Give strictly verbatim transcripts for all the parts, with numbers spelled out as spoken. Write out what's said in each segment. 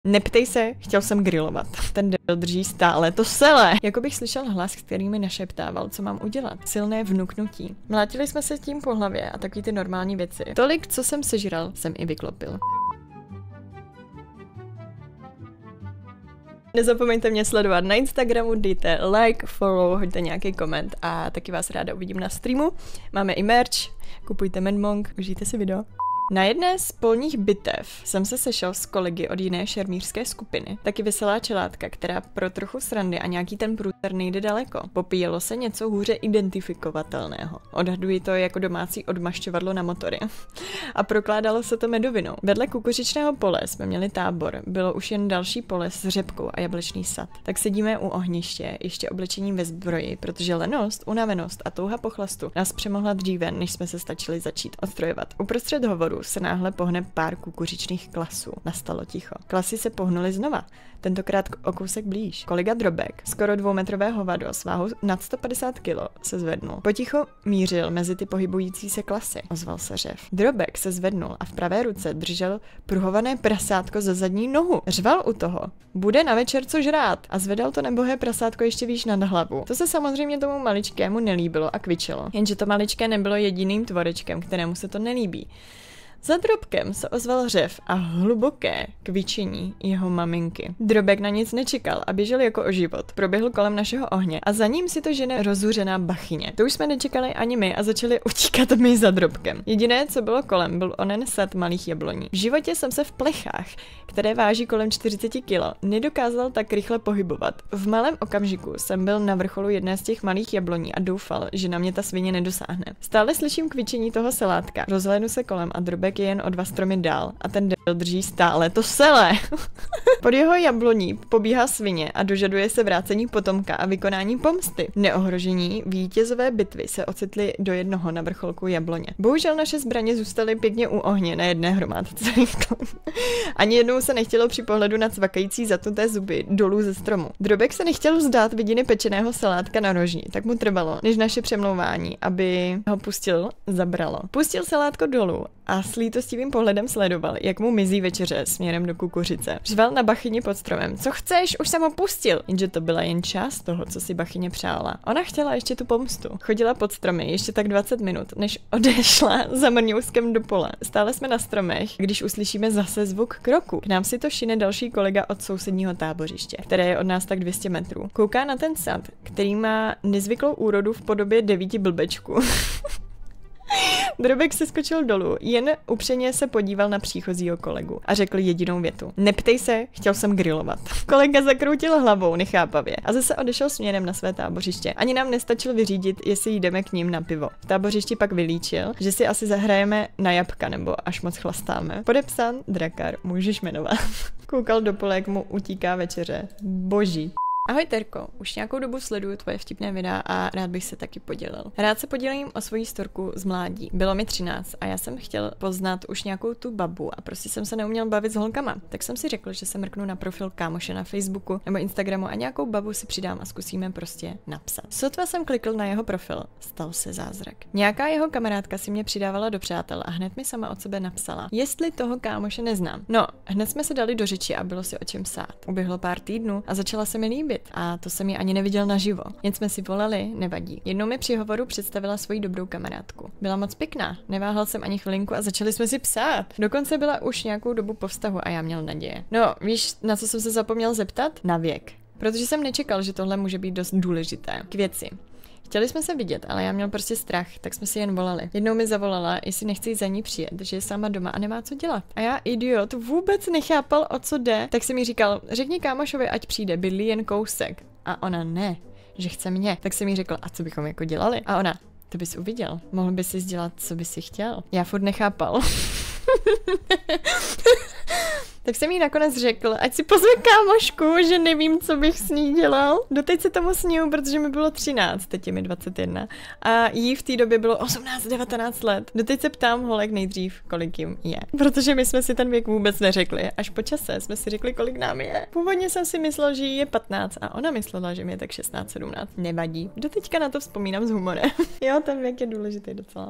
Neptej se, chtěl jsem grilovat. Ten debil drží stále to celé. Jako bych slyšel hlas, který mi našeptával, co mám udělat. Silné vnuknutí. Mlátili jsme se tím po hlavě a takový ty normální věci. Tolik, co jsem sežral, jsem i vyklopil. Nezapomeňte mě sledovat na Instagramu, dejte like, follow, hoďte nějaký koment a taky vás ráda uvidím na streamu. Máme i merch, kupujte Medmong, užijte si video. Na jedné z polních bitev jsem se sešel s kolegy od jiné šermířské skupiny. Taky veselá čelátka, která pro trochu srandy a nějaký ten průter nejde daleko. Popíjelo se něco hůře identifikovatelného. Odhaduji to jako domácí odmašťovadlo na motory. A prokládalo se to medovinou. Vedle kukuřičného pole jsme měli tábor. Bylo už jen další pole s řepkou a jablečný sad. Tak sedíme u ohniště, ještě oblečení ve zbroji, protože lenost, unavenost a touha po chlastu nás přemohla dříve, než jsme se stačili začít odstrojovat. Uprostřed hovoru se náhle pohne pár kukuřičných klasů. Nastalo ticho. Klasy se pohnuly znova. Tentokrát o kousek blíž. Kolega Drobek, skoro dvoumetrové hovado s váhou nad sto padesát kilo, se zvednul. Poticho mířil mezi ty pohybující se klasy. Ozval se řev. Drobek se zvednul a v pravé ruce držel pruhované prasátko za zadní nohu. Řval u toho. Bude na večer co žrát. A zvedal to nebohé prasátko ještě výš nad hlavu. To se samozřejmě tomu maličkému nelíbilo a kvičelo. Jenže to maličké nebylo jediným tvorečkem, kterému se to nelíbí. Za Drobkem se ozval řev a hluboké kvičení jeho maminky. Drobek na nic nečekal a běžel jako o život. Proběhl kolem našeho ohně a za ním si to žene rozuřená bachyně. To už jsme nečekali ani my a začali utíkat my za Drobkem. Jediné, co bylo kolem, byl onen sad malých jabloní. V životě jsem se v plechách, které váží kolem čtyřicet kilo, nedokázal tak rychle pohybovat. V malém okamžiku jsem byl na vrcholu jedné z těch malých jabloní a doufal, že na mě ta svině nedosáhne. Stále slyším kvičení toho selátka. Rozhlédnu se kolem a Drobek je jen o dva stromy dál a ten debil drží stále to celé. Pod jeho jabloní pobíhá svině a dožaduje se vrácení potomka a vykonání pomsty. Neohrožení vítězové bitvy se ocitli do jednoho na vrcholku jabloně. Bohužel naše zbraně zůstaly pěkně u ohně na jedné hromádce. Ani jednou se nechtělo při pohledu na cvakající zatuté zuby dolů ze stromu. Drobek se nechtěl vzdát vidiny pečeného salátka na rožní, tak mu trvalo, než naše přemlouvání, aby ho pustil, zabralo. Pustil salátko dolů a s lítostivým pohledem sledoval, jak mu mizí večeře směrem do kukuřice. Řval na bachyni pod stromem. Co chceš? Už jsem ho pustil. Jenže to byla jen část toho, co si bachyně přála. Ona chtěla ještě tu pomstu. Chodila pod stromy ještě tak dvacet minut, než odešla za mrňouskem do pole. Stále jsme na stromech, když uslyšíme zase zvuk kroku. K nám si to šine další kolega od sousedního tábořiště, které je od nás tak dvě stě metrů. Kouká na ten sad, který má nezvyklou úrodu v podobě devíti blbečků. Drobek se skočil dolů, jen upřeně se podíval na příchozího kolegu a řekl jedinou větu. Neptej se, chtěl jsem grilovat. Kolega zakroutil hlavou nechápavě a zase odešel směrem na své tábořiště. Ani nám nestačil vyřídit, jestli jdeme k ním na pivo. V tábořišti pak vylíčil, že si asi zahrajeme na jabka nebo až moc chlastáme. Podepsán Drakar, můžeš jmenovat. Koukal do pole, jak mu utíká večeře. Boží. Ahoj Terko, už nějakou dobu sleduju tvoje vtipné videa a rád bych se taky podělil. Rád se podělím o svoji storku z mládí. Bylo mi třináct a já jsem chtěl poznat už nějakou tu babu a prostě jsem se neuměl bavit s holkama. Tak jsem si řekl, že se mrknu na profil kámoše na Facebooku nebo Instagramu a nějakou babu si přidám a zkusíme prostě napsat. Sotva jsem klikl na jeho profil, stal se zázrak. Nějaká jeho kamarádka si mě přidávala do přátel a hned mi sama od sebe napsala, jestli toho kámoše neznám. No, hned jsme se dali do řeči a bylo si o čem psát. Uběhlo pár týdnů a začala se mi líbit. A to jsem ji ani neviděl naživo. Jen jsme si volali, nevadí. Jednou mi při hovoru představila svoji dobrou kamarádku. Byla moc pěkná, neváhal jsem ani chvilinku a začali jsme si psát. Dokonce byla už nějakou dobu po vztahu a já měl naděje. No, víš, na co jsem se zapomněl zeptat? Na věk. Protože jsem nečekal, že tohle může být dost důležité. K věci. Chtěli jsme se vidět, ale já měl prostě strach, tak jsme si jen volali. Jednou mi zavolala, jestli nechci za ní přijet, že je sama doma a nemá co dělat. A já, idiot, vůbec nechápal, o co jde, tak si mi říkal, řekni kámošovi, ať přijde, bydlí jen kousek. A ona ne, že chce mě. Tak si mi řekl, a co bychom jako dělali? A ona, to bys uviděl, mohl bys si dělat, co bys si chtěl. Já furt nechápal. Tak jsem jí nakonec řekl, ať si pozve kámošku, že nevím, co bych s ní dělal. Doteď se tomu sníju, protože mi bylo třináct, teď je mi dvacet jedna. A jí v té době bylo osmnáct devatenáct let. Doteď se ptám holek nejdřív, kolik jim je. Protože my jsme si ten věk vůbec neřekli. Až po čase jsme si řekli, kolik nám je. Původně jsem si myslel, že jí je patnáct a ona myslela, že mi je tak šestnáct sedmnáct. Nevadí. Doteďka na to vzpomínám s humorem. Jo, ten věk je důležitý docela, no.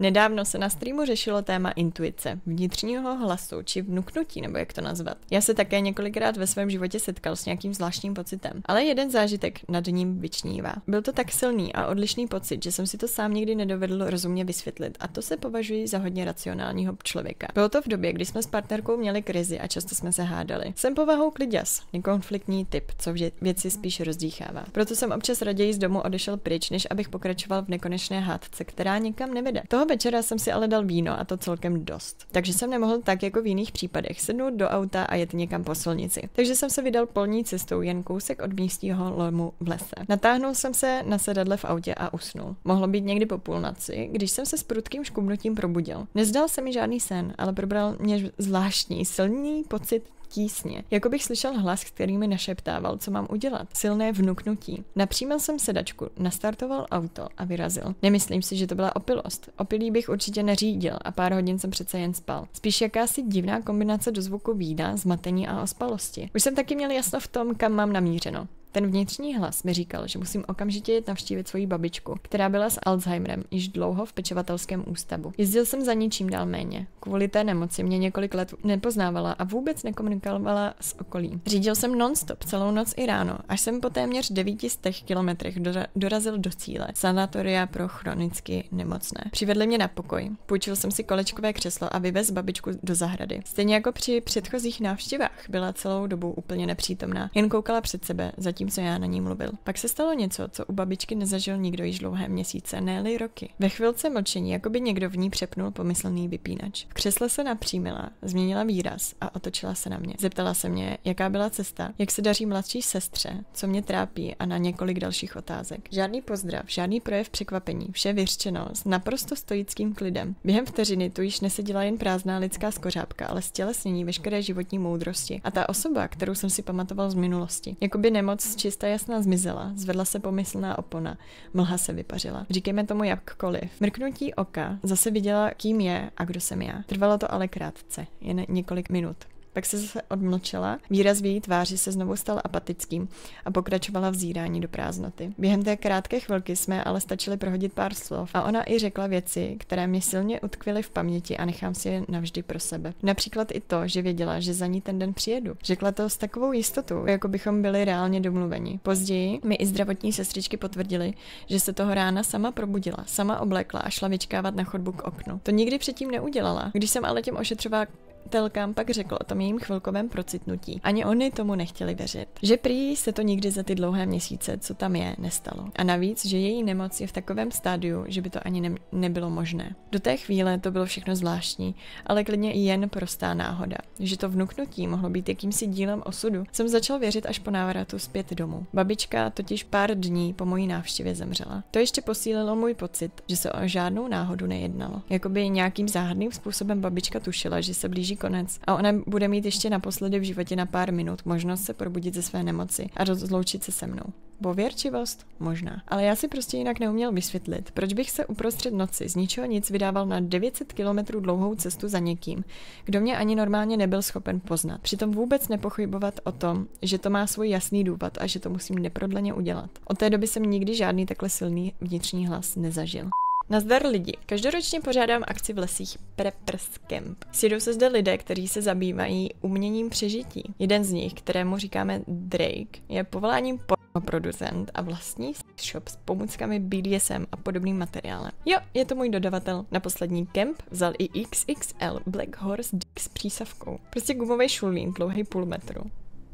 Nedávno se na streamu řešilo téma intuice, vnitřního hlasu či vnuknutí, nebo jak to nazvat. Já se také několikrát ve svém životě setkal s nějakým zvláštním pocitem, ale jeden zážitek nad ním vyčnívá. Byl to tak silný a odlišný pocit, že jsem si to sám nikdy nedovedl rozumně vysvětlit, a to se považuji za hodně racionálního člověka. Bylo to v době, kdy jsme s partnerkou měli krizi a často jsme se hádali. Jsem povahou kliďas, nekonfliktní typ, co věci spíš rozdýchává. Proto jsem občas raději z domu odešel pryč, než abych pokračoval v nekonečné hádce, která nikam nevede. Toho večera jsem si ale dal víno a to celkem dost. Takže jsem nemohl tak jako v jiných případech sednout do auta a jet někam po silnici. Takže jsem se vydal polní cestou jen kousek od místního lomu v lese. Natáhnul jsem se na sedadle v autě a usnul. Mohlo být někdy po půlnoci, když jsem se s prudkým škubnutím probudil. Nezdal se mi žádný sen, ale probral mě zvláštní, silný pocit tísně. Jako bych slyšel hlas, který mi našeptával, co mám udělat. Silné vnuknutí. Napřímil jsem sedačku, nastartoval auto a vyrazil. Nemyslím si, že to byla opilost. Opilý bych určitě neřídil a pár hodin jsem přece jen spal. Spíš jakási divná kombinace dozvuku vína, zmatení a ospalosti. Už jsem taky měl jasno v tom, kam mám namířeno. Ten vnitřní hlas mi říkal, že musím okamžitě jít navštívit svoji babičku, která byla s Alzheimerem již dlouho v pečovatelském ústavu. Jezdil jsem za ničím dál méně. Kvůli té nemoci mě několik let nepoznávala a vůbec nekomunikovala s okolím. Řídil jsem non-stop celou noc i ráno, až jsem po téměř devíti stech kilometrech dorazil do cíle, sanatoria pro chronicky nemocné. Přivedli mě na pokoj, půjčil jsem si kolečkové křeslo a vyvez babičku do zahrady. Stejně jako při předchozích návštěvách byla celou dobu úplně nepřítomná, jen koukala před sebe, zatím co já na ní mluvil. Pak se stalo něco, co u babičky nezažil nikdo již dlouhé měsíce, ne-li roky. Ve chvilce mlčení, jako by někdo v ní přepnul pomyslný vypínač. V křesle se napřímila, změnila výraz a otočila se na mě. Zeptala se mě, jaká byla cesta, jak se daří mladší sestře, co mě trápí a na několik dalších otázek. Žádný pozdrav, žádný projev překvapení, vše vyřčeno s naprosto stoickým klidem. Během vteřiny tu již neseděla jen prázdná lidská skořápka, ale stělesnění veškeré životní moudrosti. A ta osoba, kterou jsem si pamatoval z minulosti, jakoby nemoc čistá jasná zmizela, zvedla se pomyslná opona, mlha se vypařila. Říkejme tomu jakkoliv. Mrknutí oka zase viděla, kým je a kdo jsem já. Trvalo to ale krátce, jen několik minut. Pak se zase odmlčela, výraz v její tváři se znovu stal apatickým a pokračovala v zírání do prázdnoty. Během té krátké chvilky jsme ale stačili prohodit pár slov a ona i řekla věci, které mě silně utkvěly v paměti a nechám si je navždy pro sebe. Například i to, že věděla, že za ní ten den přijedu. Řekla to s takovou jistotou, jako bychom byli reálně domluveni. Později mi i zdravotní sestřičky potvrdili, že se toho rána sama probudila, sama oblékla a šla vyčkávat na chodbu k oknu. To nikdy předtím neudělala. Když jsem ale těm ošetřová telkám pak řekl o tom jejím chvilkovém procitnutí. Ani oni tomu nechtěli věřit. Že prý se to nikdy za ty dlouhé měsíce, co tam je, nestalo. A navíc, že její nemoc je v takovém stádiu, že by to ani ne- nebylo možné. Do té chvíle to bylo všechno zvláštní, ale klidně i jen prostá náhoda. Že to vnuknutí mohlo být jakýmsi dílem osudu, jsem začal věřit až po návratu zpět domů. Babička totiž pár dní po mojí návštěvě zemřela. To ještě posílilo můj pocit, že se o žádnou náhodu nejednalo. Jakoby nějakým záhadným způsobem babička tušila, že se blíží konec a ona bude mít ještě naposledy v životě na pár minut možnost se probudit ze své nemoci a rozloučit se se mnou. Pověrčivost? Možná. Ale já si prostě jinak neuměl vysvětlit, proč bych se uprostřed noci z ničeho nic vydával na devět set kilometrů dlouhou cestu za někým, kdo mě ani normálně nebyl schopen poznat. Přitom vůbec nepochybovat o tom, že to má svůj jasný důvod a že to musím neprodleně udělat. Od té doby jsem nikdy žádný takhle silný vnitřní hlas nezažil. Nazdar lidi. Každoročně pořádám akci v lesích Preppers Camp. Sjedou se zde lidé, kteří se zabývají uměním přežití. Jeden z nich, kterému říkáme Drake, je povoláním producent a vlastní shop s pomůckami B D S M a podobným materiálem. Jo, je to můj dodavatel. Na poslední kemp vzal i X X L Black Horse Dick s přísavkou. Prostě gumový šulín, dlouhý půl metru.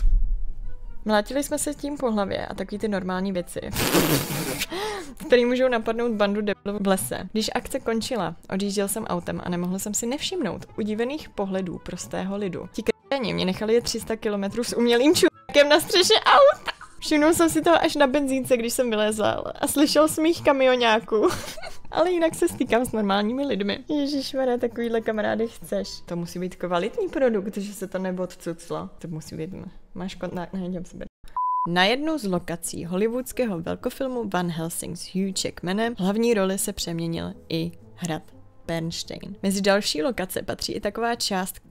Mlátili jsme se tím po hlavě a takový ty normální věci, který můžou napadnout bandu debilů v lese. Když akce končila, odjížděl jsem autem a nemohl jsem si nevšimnout udivených pohledů prostého lidu. Ti k***ni mě nechali jet tři sta kilometrů s umělým čurkem na střeše auta. Všimnul jsem si toho až na benzínce, když jsem vylezal a slyšel smích kamionáků. Ale jinak se stýkám s normálními lidmi. Ježišmarja, takovýhle kamarády chceš. To musí být kvalitní produkt, že se to neodcuclo. To musí být, máš kontakt, nejdem sebe. Na jednu z lokací hollywoodského velkofilmu Van Helsing s Hugh Jackmanem hlavní roli se přeměnil i hrad Bernstein. Mezi další lokace patří i taková část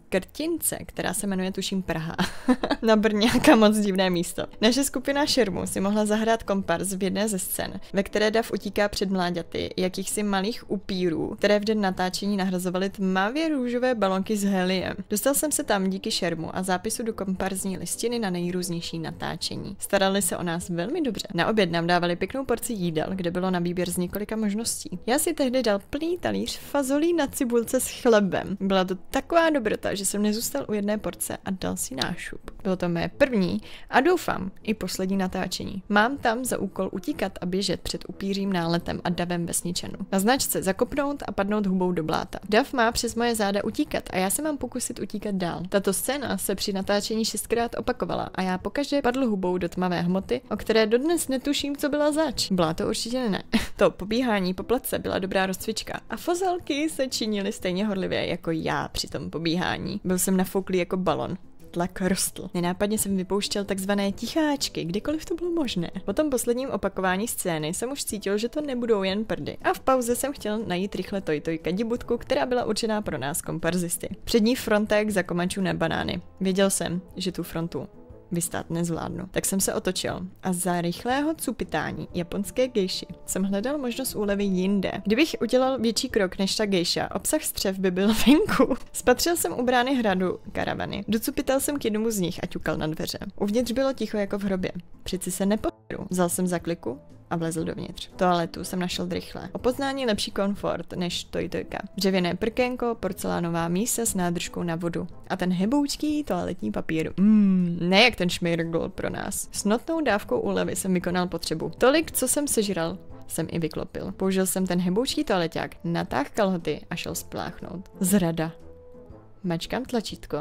Krtince, která se jmenuje tuším Praha. Na Brňáka moc divné místo. Naše skupina Šermu si mohla zahrát komparz v jedné ze scén, ve které dav utíká před mláďaty jakýchsi malých upírů, které v den natáčení nahrazovaly tmavě růžové balonky s heliem. Dostal jsem se tam díky Šermu a zápisu do komparzní listiny na nejrůznější natáčení. Starali se o nás velmi dobře. Na oběd nám dávali pěknou porci jídel, kde bylo na výběr z několika možností. Já si tehdy dal plný talíř fazolí na cibulce s chlebem. Byla to taková dobrota, že jsem nezůstal u jedné porce a dal si nášup. Bylo to mé první a doufám i poslední natáčení. Mám tam za úkol utíkat a běžet před upířím náletem a davem vesničanů. Na značce zakopnout a padnout hubou do bláta. Dav má přes moje záda utíkat a já se mám pokusit utíkat dál. Tato scéna se při natáčení šestkrát opakovala a já pokaždé padl hubou do tmavé hmoty, o které dodnes netuším, co byla zač. Bláto určitě ne. To pobíhání po place byla dobrá rozcvička a fozelky se činily stejně horlivě jako já při tom pobíhání. Byl jsem nafouklý jako balon. Tlak rostl. Nenápadně jsem vypouštěl takzvané ticháčky, kdykoliv to bylo možné. Po tom posledním opakování scény jsem už cítil, že to nebudou jen prdy. A v pauze jsem chtěl najít rychle tojtojka dibutku, která byla určená pro nás komparzisty. Přední frontek za komančů na banány. Věděl jsem, že tu frontu vystát nezvládnu. Tak jsem se otočil a za rychlého cupitání japonské gejši jsem hledal možnost úlevy jinde. Kdybych udělal větší krok než ta gejša, obsah střev by byl venku. Spatřil jsem u brány hradu karavany. Docupital jsem k jednomu z nich a ťukal na dveře. Uvnitř bylo ticho jako v hrobě. Přeci se nepohru. Vzal jsem zakliku a vlezl dovnitř. Toaletu jsem našel rychle. O poznání lepší komfort než tojtojka. Dřevěné prkénko, porcelánová mísa s nádržkou na vodu. A ten heboučký toaletní papír. Mmm, ne jak ten šmirgl pro nás. S notnou dávkou úlevy jsem vykonal potřebu. Tolik, co jsem sežral, jsem i vyklopil. Použil jsem ten heboučký toaleťák, natáhl kalhoty a šel spláchnout. Zrada. Mačkám tlačítko.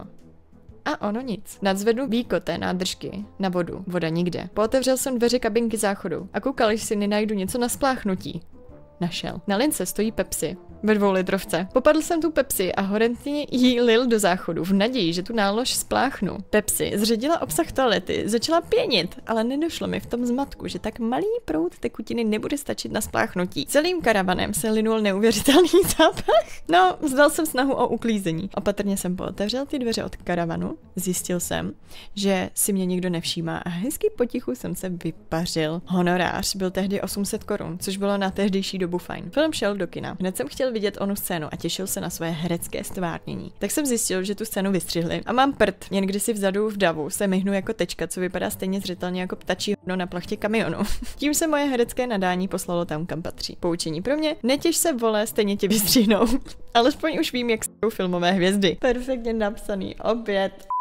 A ono nic. Nadzvednu víko té nádržky na vodu. Voda nikde. Pootevřel jsem dveře kabinky záchodu a koukal, jestli si nenajdu něco na spláchnutí. Našel. Na lince stojí Pepsi. Ve dvou litrovce. Popadl jsem tu Pepsi a horentně jí lil do záchodu v naději, že tu nálož spláchnu. Pepsi zředila obsah toalety, začala pěnit, ale nedošlo mi v tom zmatku, že tak malý proud tekutiny nebude stačit na spláchnutí. Celým karavanem se linul neuvěřitelný zápach. No, vzdal jsem snahu o uklízení. Opatrně jsem pootevřel ty dveře od karavanu. Zjistil jsem, že si mě nikdo nevšímá a hezky potichu jsem se vypařil. Honorář byl tehdy osm set korun, což bylo na tehdejší dobu fajn. Film šel do kina. Hned jsem chtěl vidět onu scénu a těšil se na své herecké stvárnění. Tak jsem zjistil, že tu scénu vystřihli a mám prd. Jen když si vzadu v davu se myhnu jako tečka, co vypadá stejně zřetelně jako ptačí hodno na plachtě kamionu. Tím se moje herecké nadání poslalo tam, kam patří. Poučení pro mě: netěš se, vole, stejně tě vystřihnou. Alespoň už vím, jak jsou filmové hvězdy. Perfektně napsaný oběd.